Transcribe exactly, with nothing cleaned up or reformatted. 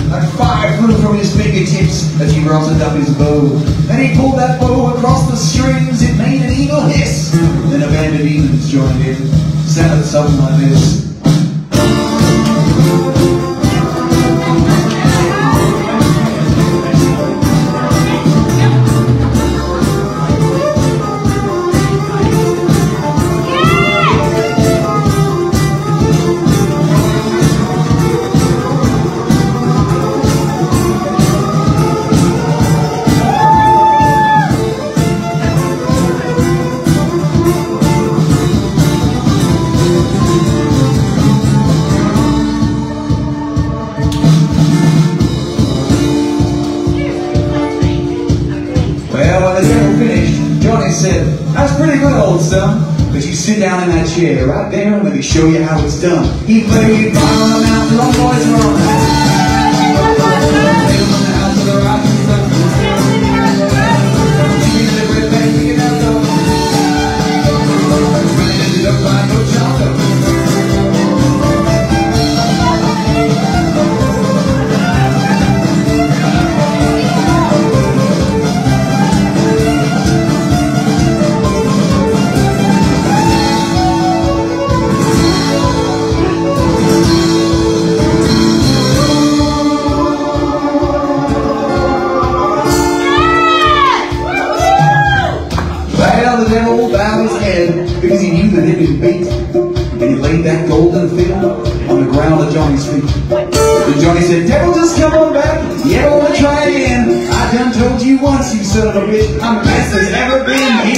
like fire flew from his fingertips as he rotted up his bow. And he pulled that bow across the strings, it made an evil hiss. Then a band of demons joined in, sounded something like this. Said, that's pretty good, old son, but you sit down in that chair right there and let me show you how it's done. He played Fire on the Mountain, Run Boys Run. The devil bowed his head because he knew that he'd been beat, and he laid that golden fiddle on the ground at Johnny's feet. And Johnny said, devil, just come on back, you ever want to try again? I done told you once, you son of a bitch, I'm the best there's ever been.